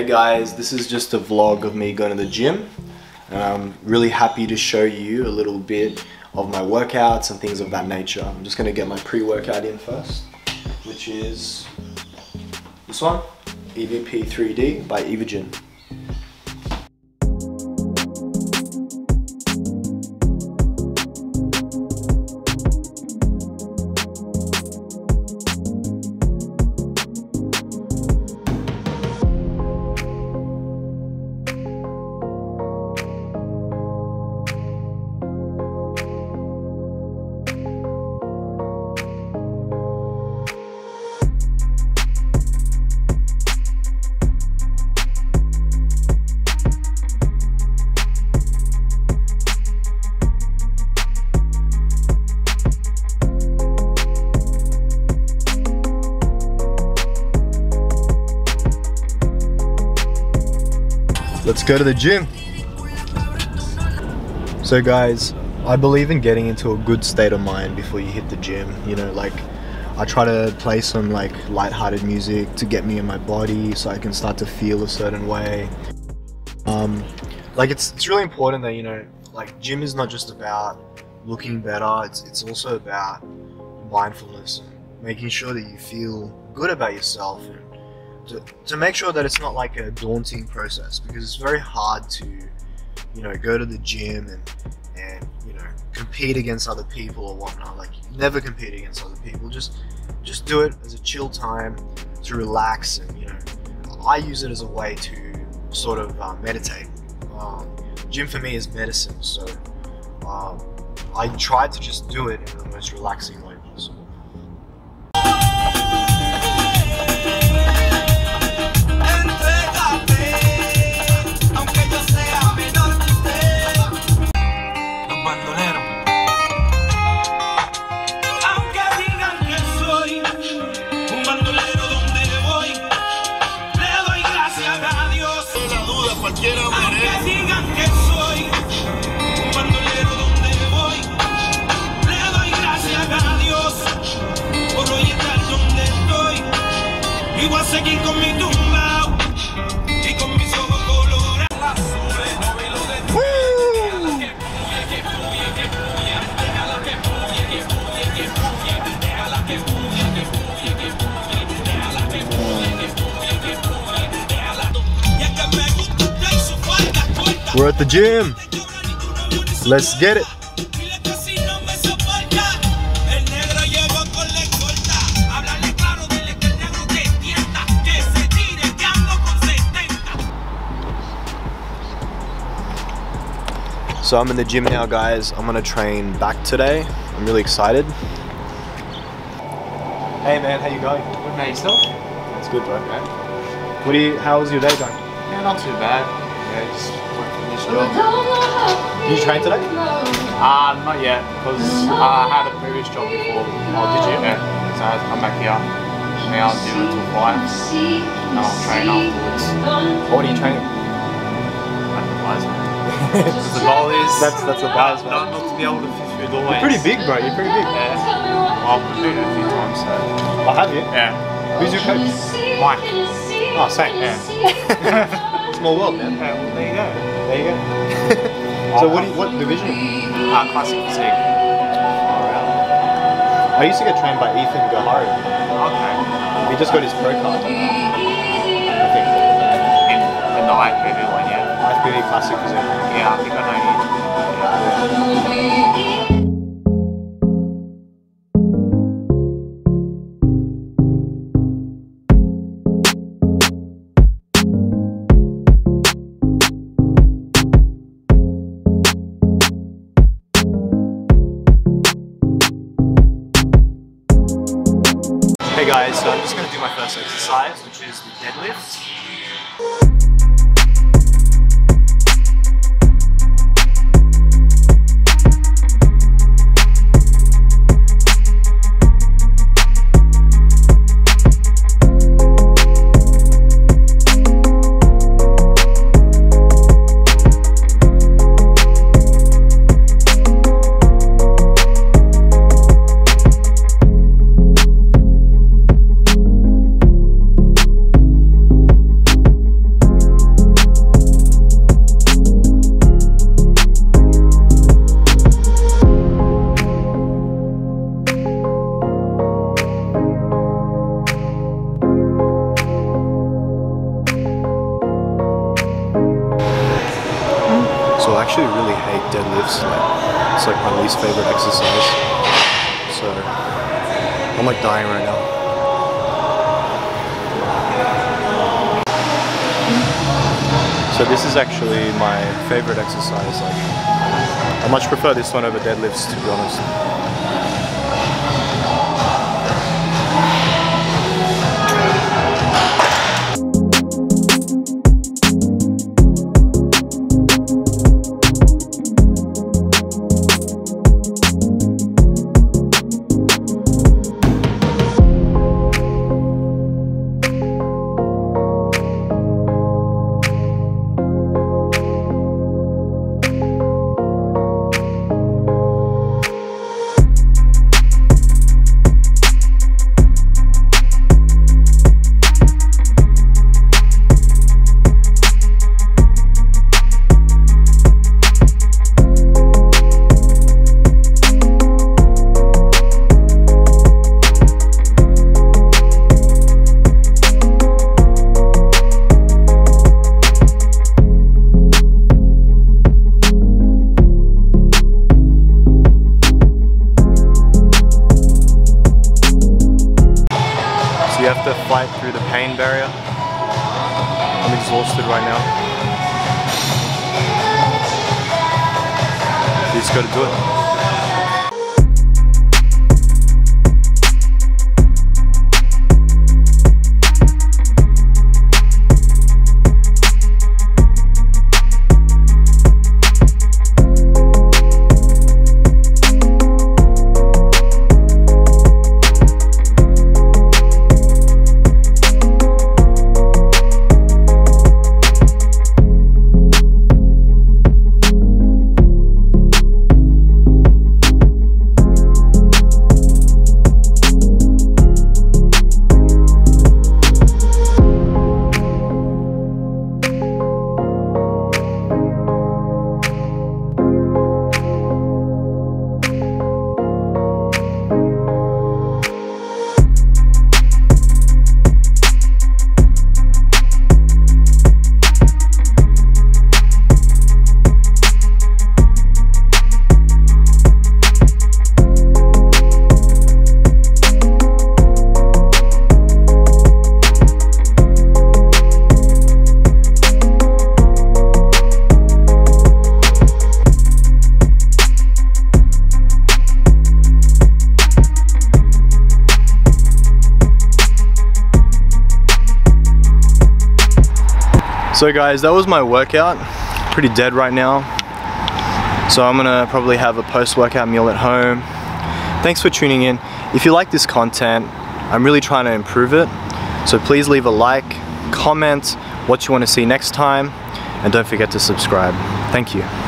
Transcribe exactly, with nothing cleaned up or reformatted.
guys, this is just a vlog of me going to the gym, and I'm really happy to show you a little bit of my workouts and things of that nature. I'm just going to get my pre-workout in first, which is this one, E V P three D by Evogen. Let's go to the gym. So guys, I believe in getting into a good state of mind before you hit the gym. You know, like I try to play some like light-hearted music to get me in my body so I can start to feel a certain way. Um, like it's, it's really important that, you know, like gym is not just about looking better, it's, it's also about mindfulness and making sure that you feel good about yourself. And To, to make sure that it's not like a daunting process, because it's very hard to, you know, go to the gym and, and you know, compete against other people or whatnot. Like, never compete against other people. Just, just do it as a chill time to relax, and you know, I use it as a way to sort of uh, meditate. Um, gym for me is medicine, so um, I try to just do it in the most relaxing way possible. We're at the gym. Let's get it. So I'm in the gym now, guys. I'm gonna train back today. I'm really excited. Hey man, how you going? Good, mate. Yourself? That's good, bro. Man. What do you? How was your day going? Yeah, not too bad. Yeah, just went from this job. Did you train today? Uh, not yet, because uh, I had a previous job before. I did you? Yeah. So I had to come back here. Now I'll do it until five. And I'll train afterwards. What are you training? Like the bars, man. Because the goal is That's that's the bars, man. not, not to be able to fit through doorways. You're pretty big, bro. You're pretty big. Yeah. Well, I've been doing it a few times, so. I have you. Yeah. Who's your coach? Mike. Oh, same. Yeah. Small world, man. Yeah, well, there you go. There you go. So what do you, what division? Uh, classic physique. I used to get trained by Ethan Gahari. Okay. He just got his pro card. I think. In, in the I P V one, yeah. I P V Classic Physique. Yeah, I think I know you. Yeah. Hey guys, so I'm just going to do my first exercise, which is the deadlift. So I actually really hate deadlifts. Like, it's like my least favorite exercise. So I'm like dying right now. So this is actually my favorite exercise. Like, I much prefer this one over deadlifts, to be honest. You have to fight through the pain barrier. I'm exhausted right now. You just gotta do it. So guys, that was my workout. Pretty dead right now. So I'm gonna probably have a post-workout meal at home. Thanks for tuning in. If you like this content, I'm really trying to improve it. So please leave a like, comment what you want to see next time, and don't forget to subscribe. Thank you.